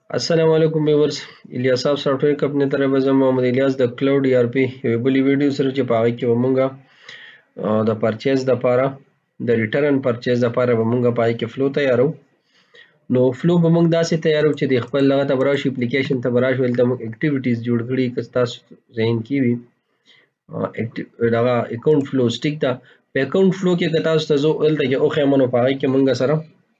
السلام علیکم ویورز. الیاس صاحب سافټویر کمپنی طرف زه محمد الیاس د کلاود ای آر پی یو بلې ویډیو سره چې په هغه کې به مونږ د پرچیز دپاره د ریټرن پرچیز دپاره به مونږ په هغې کې فلو تیارو. نو فلو به مونږ داسې تیارو چې د خپل دغه ته به راشو اپلیکیشن ته به راشو هلته مونږ اکټیویټیز جوړ کړي که ستاسو ذهن کې وي دغه اکاونټ فلوز ټیک ده. په اکاونټ فلو کې که تاسو ته زه دلته کې وښیم نو په هغې کې مونږ سره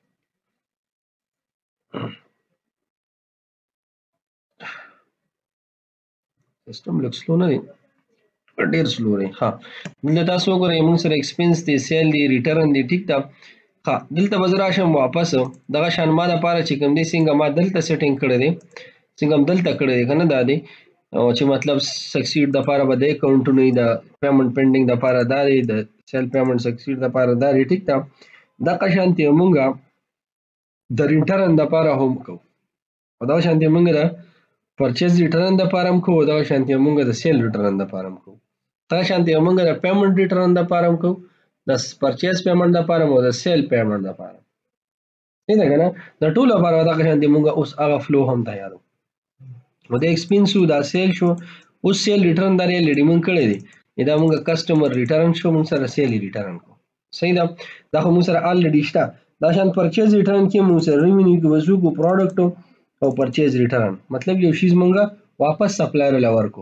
سیسټم لږ سلو نه دی، ډیر سلو دی. ها دلته تاسو وګورئ موږ سره ایکسپنس دی، سیل دی، ریټرن دی، ټیک ده. ها دلته به زه راشم واپس دغه شان ما دپاره چې کوم دی څنګه ما دلته سیټینګ کړی دی څنګه هم دلته کړی دی که نه دا دی چې مطلب سکسیډ دپاره به د اکاونټونه وي، د پیمنټ پینډینګ دپاره دا دی، د سیل پیمنټ سکسیډ دپاره دا دی، ټیک ده. دغه شانتې مونږ د ریټرن دپاره هم کوو او دغه شانتې مونږ د پرچیز ریټرن دپاره هم کوو، دغه شانتې مونږ د سیل ریټرن دپاره هم کوو، دغه شانتې مونږ د پیمنټ ریټرن دپاره هم کوو، د پرچیز پیمنټ دپاره هم او د سیل پیمنټ دپاره. صحیح ده که نه؟ د ټولو لپاره دغه شانتې مونږ اوس هغه فلو هم تیارو. نو د ایکسپنس شو، دا سیل شو، اوس سیل ریټرن دا ریډي مونږ کړی دی، دا مونږ کسټمر ریټرن شو، مونږ سره سیل ریټرن کو. صحیح ده؟ دا خو مونږ سره الریډي شته. دا شان پرچیز ریټرن کې مونږ سره ریونیو کې وزو کو پروډکټ او پرچیز ریټرن مطلب یو شیز مونږه واپس سپلایر له ورکو.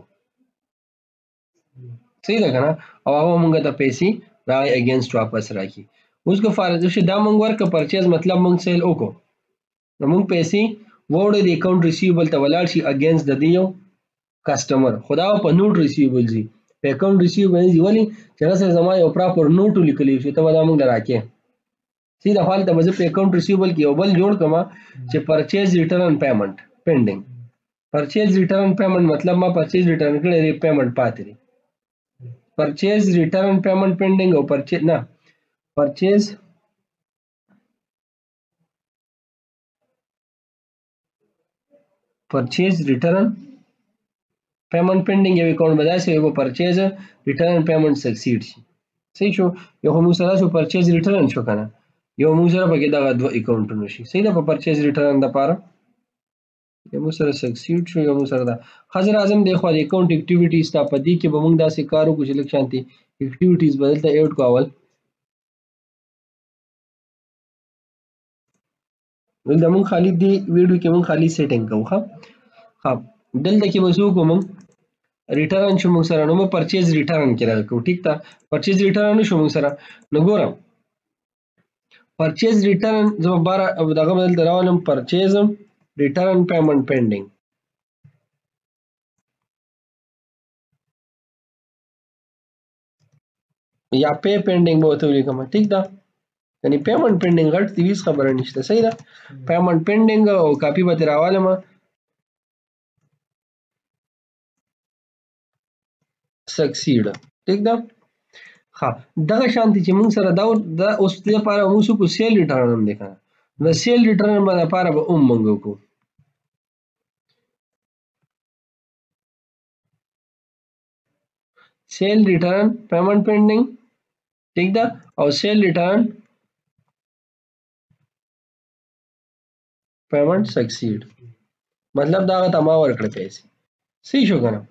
صحیح ده که نه؟ او هغه مونږ ته پیسې راغی اگینسټ واپس راکړي. اوس که فرض وشي دا مونږ ورکړه پرچیز مطلب مونږ سیل وکړو نو مونږ پیسې ووړې د اکاونټ ریسیوبل ته ولاړ شي اگینسټ د دې یو کسټمر، خو دا په نوټ ریسیوبل ځي، په اکاونټ ریسیوبل نه ځي. ولې؟ چې هغه سره زما یو پراپر نوټ ولیکلی شي ته به دا مونږ له راکې. صحیح ده؟ هلته به زه په اکاونټ ریسیوبل کې یو بل جوړ کړم چې پرچیز ریټرن پیمنټ پینډینګ. پرچیز ریټرن پیمنټ مطلب ما پرچیز ریټرن کړی دی، پیمنټ پاتې دی. پرچیز ریټرن پیمنٹ پینډینګ او پرچیز نه پرچیز ریټرن پیمنٹ پینډینګ یو اکاونټ به داسې یو پرچیز ریټرن پیمنٹ سکسیډ شي. صحیح شو؟ یو خو موږ سره شو پرچیز ریټرن شو که نه، یو موږ سره پکې دغه دوه اکاونټونه شي. صحیح ده؟ په پرچیز ریټرن دپاره یو موږ سره سکسیډ شو، یو موږ سره دا ښه. زه راځم دی خوا د اکاونټ اکټیویټیز ته، په دې کې به موږ داسې کار وکړو چې لږ شانتې اکټیویټیز به دلته ایډ کړو. اول دلته مونږ خالي دی ویډیو کې مونږ خالي سیټینګ کوو. ها دلته کې به څه وکړو مونږ ریټرن شو مونږ سره، نو مونږ پرچیز ریټرن کې راکړو. ټیک ده؟ پرچیز ریټرن شو مونږ سره. نو ګوره پرچیز ریټرن زه به باره دغه به دلته راولم پرچیز ریټرن پیمنټ پینډینګ. یا پی پینډینګ به ورته ولیکم. ټیک ده؟ یعنی پیمنٹ پینډینګ غټ دی هیڅ خبره نشته. صحیح ده؟ پیمنٹ پینډینګ او کاپی به ترې راوالم سکسیډ. ټیک ده؟ ها دغه شانتي چې موږ سره دا اوس دې لپاره موږ څه سیل ریټرن هم دی که نه، د سیل ریټرن لپاره به هم موږ وکړو. سیل ریټرن پیمنٹ پینډینګ، ٹھیک ده؟ او سیل ریټرن پیمنٹ سکسیډ مطلب دا هغه ته ما ورکړه پیسې. صحیح شو که نه؟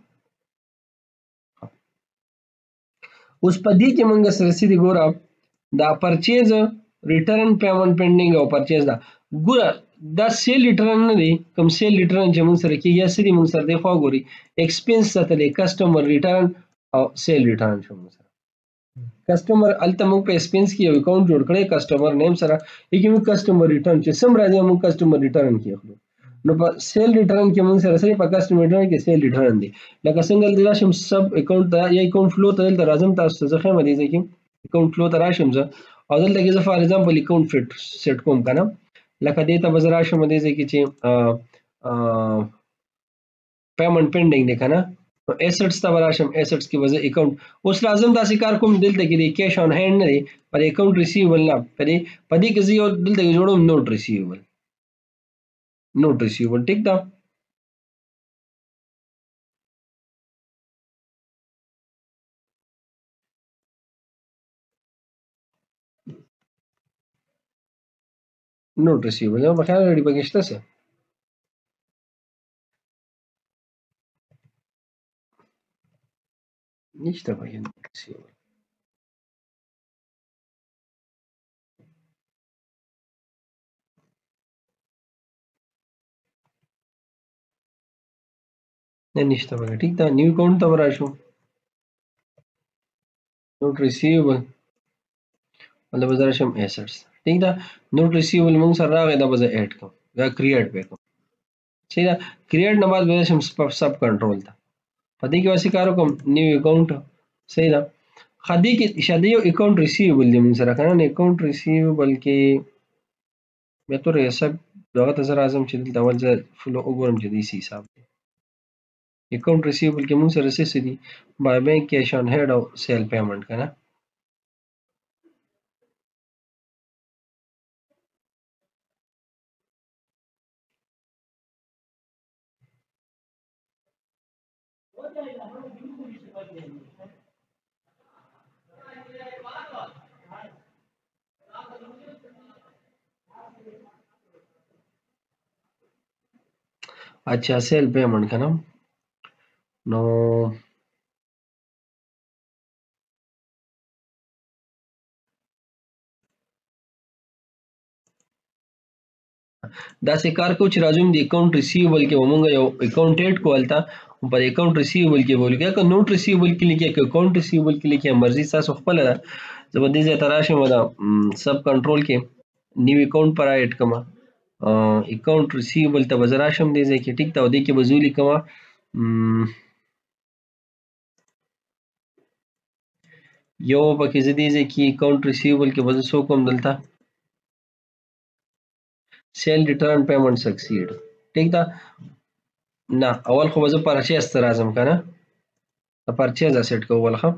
اوس په دې کې موږ سره څه دي ګوره دا پرچیز ریټرن پیمنٹ پینډینګ او پرچیز ده. ګوره دا سیل ریټرن نه دی، کوم سیل ریټرن چې موږ سره کېږي یا څه دي موږ سره دی خوا ګوري ایکسپنس ساتلی کسټمر ریټرن او سیل ریټرن شو موږ سره. کسټمر هلته موږ په ایکسپنس کې یو اکاونټ جوړ کړی کسټمر نیم سره، یې موږ کسټمر ریټرن چې سم راځي موږ کسټمر ریټرن کې اخلو. نو په سیل ریټرن کې موږ سره صرف په کسټمر ریټرن کې سیل ریټرن دی. لکه څنګه دلته راشم سب اکاونټ ته یا اکاونټ فلو ته دلته راځم تاسو ته زه ښیم دې ځای کې اکاونټ فلو ته راشم زه او دلته کې زه فار ایگزامپل اکاونټ سیټ کوم که نه، لکه دې ته به زه راشم دې ځای کې چې پیمنٹ پینډینګ دی که نه، نو ایسټس ته به راشم، ایسټس کې به زه اکاونټ اوس راځم داسې کار کوم دلته کې د کیش آن هینډ نه دی، پر اکاونټ ریسیوبل نه، په دې کې زه یو دلته کې جوړوم نوټ ریسیوبل. ټیک ده؟ نوټ ریسیوبل په خیال لري پکې شته څه نشته پکې نوټ ریسیوبل. نه نشته پکې. ټیک ده. نیو اکاونټ ته به راشو. نوٹ ریسیوبل مطلب به زه راشم ایسټس. ټیک ده. نوٹ ریسیوبل موږ سره راغی، دا به زه ایډ کوم، دا کریټ به کوم. صحیح ده. کریټ نه بعد به راشم سب کنټرول ته. په دې کې واسې کار وکړم نیو اکاونټ. صحیح ده. ښه دې کې شاده یو اکاونټ ریسیوبل دی موږ سره که نه. اکاونټ ریسیوبل کې بیا تور حساب دغه ته زه راځم چې دلته اول زه فلو وګورم چې دې څه حساب دی. اکاونټ ریسیوبل کې موږ سره څه دي؟ بای بینک، کیش آن هیډ او سیل پیمنٹ که نه. اچھا سیل پیمنٹ که نه. نو داسې کار کوو چې راځو د اکاونټ ریسیوبل کې به مونږ یو اکاونټ ایډ کو هلته په اکاونټ ریسیوبل کې به ولیکو، که نوټ ریسیوبل کې لیکئ که اکاونټ ریسیوبل کې لیکئ مرضي ستاسو خپله ده. زه به دې ځای ته راشم او دا سب کنټرول کې نیو اکاونټ پر ایډ کړم. اکاونټ ریسیوبل ته به زه راشم دې ځای کې. ټیک ده. او دې کې به زه ولیکم یو پکې زه دې ځای کې اکاونټ ریسیوبل کې به زه څه وکړم دلته سیل ریټرن پیمنٹ سکسیډ. ټیک ده. نه اول خو به زه پرچیز ته راځم که نه. د پرچیز اسیټ کوو اول. ښه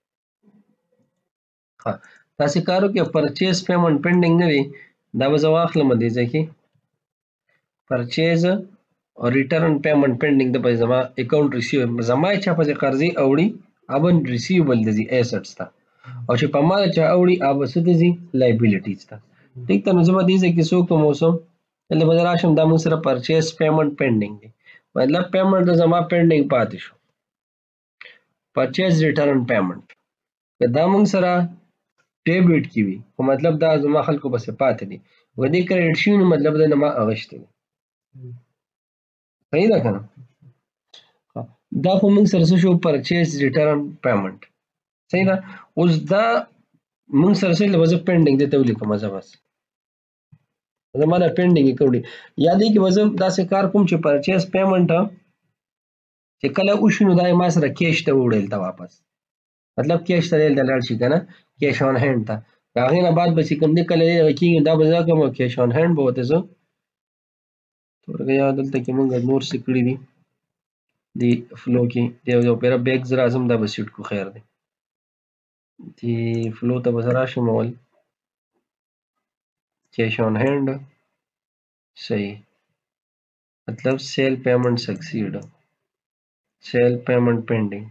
داسې کار وکړئ پرچیز پیمنٹ پینډینګ نه دی، دا به زه واخلم دې ځای کې پرچیز او ریټرن پیمنٹ پینډینګ د پسې زما اکاونټ ریسیوبل زما چا پسې قرضې اوړي ابه ریسیوبل ته ځي ایسټس ته، او چې په ما چا اوړي ابه څه ته ځي لایبیلیټیز ته. ټیک ده. نو زه به دې ځای کې څه وکړم اوس دلته به زه راشم دا موږ سره پرچیز پیمنٹ پینډینګ دی، مطلب پیمنٹ زما پینډینګ پاتې شو. پرچیز ریټرن پیمنٹ که دا موږ سره ډیبټ کې وي خو مطلب دا زما خلکو پسې پاتې دي، که دې کریډټ شوي نو مطلب دا نه ما اغشتې دي. صحیح ده که نه. دا خو موږ سره څه شو پرچیز ریټرن پیمنٹ. صحیح ده. اوس دا موږ سره څه به زه پینډینګ دې ته ولیکم زه بس زما دا پینډینګ یې کړی. یا دې کې به زه داسې کار کوم چې پرچیز پیمنٹ چې کله وشي نو دا یې ما سره کیش ته ووړي دلته واپس، مطلب کیش ته دلته لاړ شي که نه کیش آن هینډ ته. د هغې نه بعد به چې کوم دی کله دغه کېږي دا به زه کوم کیش آن هینډ به ورته زه تورګیا دلته کې مونږ نور څه کړي دي دې فلو کې یو پیره بیک زه راځم دا به سیټ کو خیر دی. دې فلو ته به زه راشم اول کیش آن هینډ صحیح مطلب سیل پیمنٹ سکسیډ سیل پیمنٹ پینډینګ.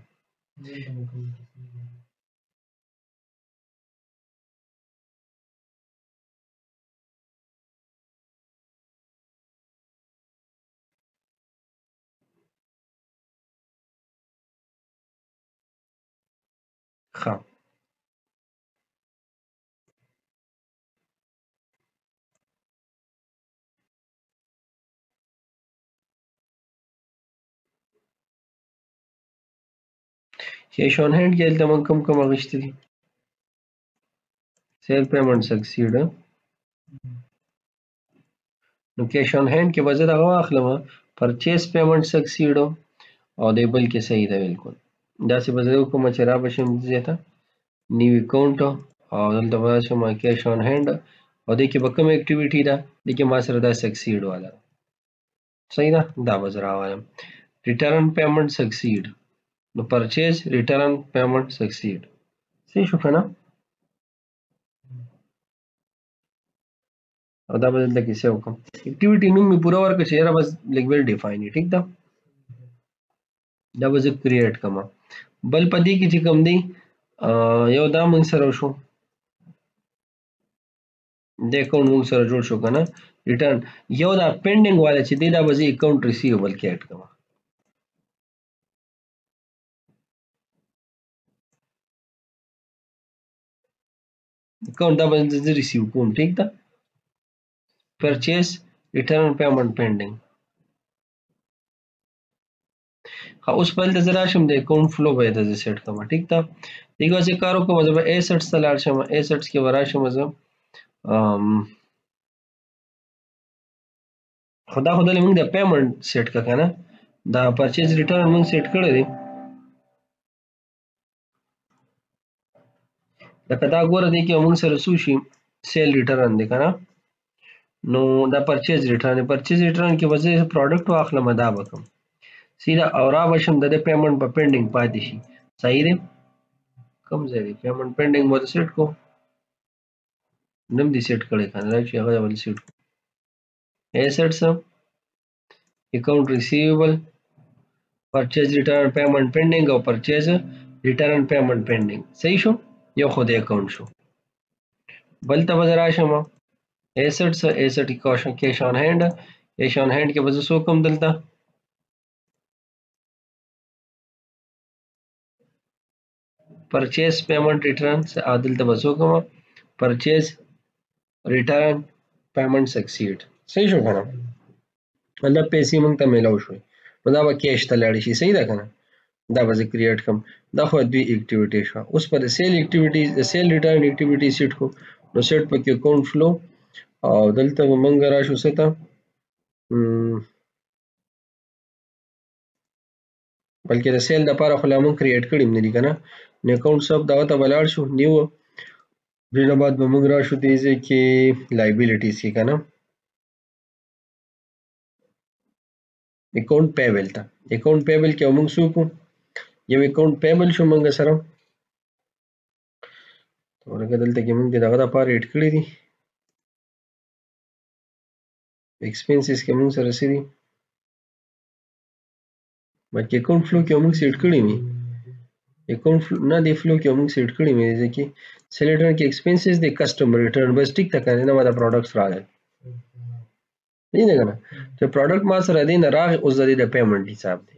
ښه کیش آن هینډ کې دلته موږ کوم اخیستي دي سیل پیمنٹ سکسیډ. نو کیش آن هینډ کې به زه دغه واخلم پرچیز پیمنٹ سکسیډ او دی بل کې صحیح ده بالکل. داسې به زه وکړم چې را به شم دې ځای ته نیو اکاونټ او دلته به راشم کیش آن هینډ او دې کې به کوم اکټیویټي ده دې کې ما سره دا سکسیډ والا صحیح ده. دا به زه راوایم ریټرن پیمنٹ سکسیډ نو پرچیز ریټرن پیمنٹ سکسیډ. صحیح شو که نه. او دا به دلته کې څه وکړم اکټیویټي نوم مې پوره ورکړه چې یاره بس لږ ویل ډیفاین وي. ټیک ده. دا به زه کریټ کړم. بل په دې کې چې کوم دی یو دا موږ سره شو د اکاونټ موږ سره جوړ شو که نه ریټرن یو دا پینډینګ والا چې دی دا به زه اکاونټ ریسیوبل کې ایډ کړم. اکاونٹ دا باندې ریسیو کوم ٹھیک ده پرچیز ریټرن پیمنٹ پینډینګ اوس بل د زرا شم د اکاونٹ فلو به د سیټ کوم ٹھیک ده دیګه چې کار وکم زه به ایسټس ته لاړ شم ایسټس کې ورا شم زه خدا موږ د پیمنٹ سیټ کا کنه دا پرچیز ریټرن موږ سیټ کړی دی لکه دا ګوره دی کې موږ سره سو شي سیل ریټرن دی کنه نو دا پرچیز ریټرن کې وځي پروډکټ واخلم دا وکم سیده اورا بشم د پیمنٹ په پینډینګ پاتې شي صحیح دی کم ځای دی پیمنٹ پینډینګ مو سیټ کو نم دی سیټ کړی کنه راځي هغه ول سیټ ایسټس اکاونٹ ریسیویبل پرچیز ریټرن پیمنٹ پینډینګ او پرچیز ریټرن پیمنٹ پینډینګ صحیح شو یو خو د اکاونٹ شو بل ته به راشم ایسټس کیش آن هینډ کې به زه سو کوم دلته پرچیز پیمنٹ ریټرن عادل ته به سو کوم پرچیز ریټرن پیمنٹ سکسیډ صحیح شو کنه مطلب پیسې مونږ ته میلاو شوې نو دا به کیش ته لاړ شي صحیح ده کنه دا به زه کریټ کوم دا خو دوی اکټیویټی شو اوس پر سیل اکټیویټی سیل ریټرن اکټیویټی سیټ کو نو سیټ پکې اکاونٹ فلو او دلته مونږ راشو ستا بلکې د سیل لپاره خو لا مونږ کریټ کړی نه دي کنه نو اکاونٹ سب دغه ته ولاړ شو نیو دینه بعد به مونږ راشو دیږي کې لایبیلیټیز کې کنه اکاونٹ پیبل ته اکاونٹ پیبل کې موږ سو کو یو اکاونٹ پیبل شو موږ سره ورګه دلته کې موږ دغه لپاره اډ کړی دي ایکسپنسز کې موږ سره سړي بلکې اکاونٹ فلو کې موږ سیټ کړی می اکاونٹ نه دی فلو کې موږ سیټ کړی می ځکه سلیټر کې ایکسپنسز دی کسٹمر ریټرن بس ټیک تا کنه نه دا پروډکټس راغلی دی نه کنه چې پروډکټ ما سره دی نه راغ اوس د پیمنٹ حساب دی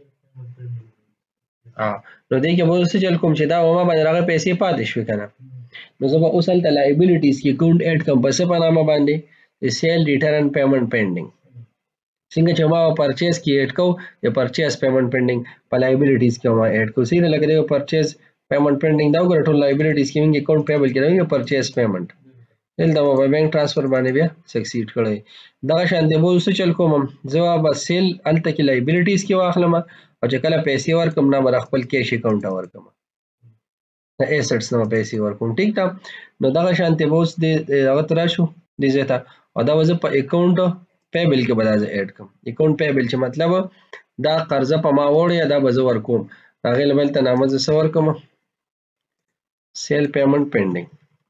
نو دی کې مو څه چل کوم چې دا ما باندې راغی پیسې پاتې شوې کنه نو زه به اوس هلته لایبیلیټیز کې اکاونٹ اډ کوم په څه په نامه باندې سیل ریټرن پیمنٹ پینډینګ څنګه چې ما پرچیز کې اډ کو یا پرچیز پیمنٹ پینډینګ په لایبیلیټیز کې ما اډ کو سیده لګیږي پرچیز پیمنٹ پینډینګ دا وګورئ ټول لایبیلیټیز کې موږ اکاونٹ پیبل کې راوي پرچیز پیمنٹ دلته مو په بانک ټرانسفر باندې بیا سکسیډ کړی دا شان دی مو څه چل کوم جواب سیل الته کې لایبیلیټیز کې واخلم او چې کله پیسې ورکم نه مر خپل کیش اکاونٹ ورکم ایسټس نو پیسې ورکوم ټیک تا نو دا شان دی مو هغه تر شو دي زته او دا وځ په اکاونٹ پیبل کې بدل اډ کوم اکاونٹ پیبل چې مطلب دا قرضه په ما وړي دا به زه ورکوم هغه لبل ته نامه زه سور کوم سیل پیمنٹ پینډینګ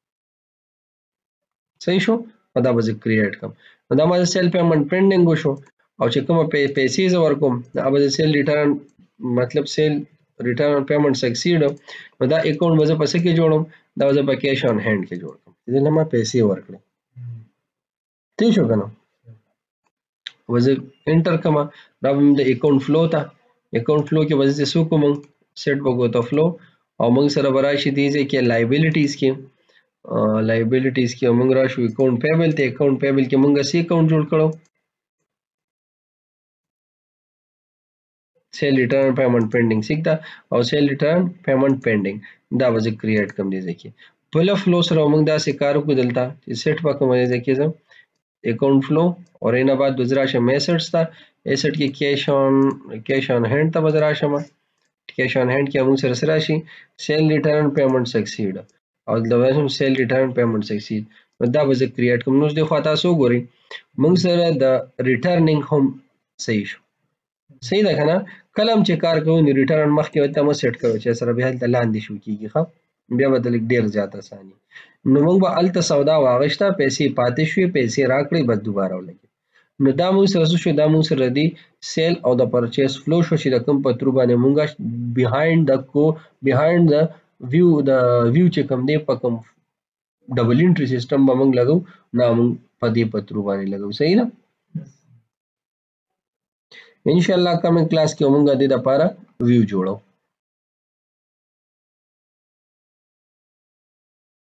صحیح شو او دا به زه کریټ کوم نو دا ما سیل پیمنٹ پینډینګ وشو او چې کوم پیسې زه ورکوم دا به سیل ریټرن مطلب سیل ریټرن پیمنٹ سکسیډ نو دا اکاونٹ به زه پسې کې جوړم دا به زه په کیش آن هینډ کې جوړ کوم دې نه ما پیسې ورکړم ٹھیک شو کنه وزه انټر کما دا د اکاونٹ فلو ته اکاونٹ فلو کې وزه سو کوم سیټ بګو ته فلو او موږ سره براشي دي چې لایبیلیټیز کې موږ راشو اکاونٹ پیبل ته اکاونٹ پیبل کې موږ سی اکاونٹ جوړ کړو سیل ریټرن پیمنٹ پینډینګ سیکتا او سیل ریټرن پیمنٹ پینډینګ دا وزه کریټ کوم دي ځکه بل فلو سره موږ دا سې کار کو دلته سیټ پکې مې ځکه اکاؤنٹ فلو اور اینا بعد دوسرا شم ایسٹس تا ایسٹ کی کیش آن ہینڈ تا بزرا شم کیش آن ہینڈ کی امون سر سراشی سیل ریٹرن پیمنٹ سکسیڈ او دلته سیل ریټرن پیمنٹ سکسیډ دا به زه کریټ کوم نو د خو تاسو ګورئ موږ سره د ریټرنینګ هم صحیح شو صحیح ده کنه کلم چې کار کوو نو ریټرن مخکې ته مو سیټ کوو چې سره به هلته لاندې شو کیږي ښه بیا به دلته ډیر زیات اساني نو موږ به الته سودا واغښتا پیسې پاتې شوې پیسې راکړې بس دوباره ولګي نو دا موږ سره شو دا موږ سره دی سیل او د پرچیز فلو شو چې د کوم په تر باندې موږ بیهایند د ویو چې کوم دی په کوم ډبل انټری سیستم به موږ لګو نو موږ په دې په تر باندې لګو صحیح ده ان شاء الله کمنګ کلاس کې موږ د دې لپاره ویو جوړو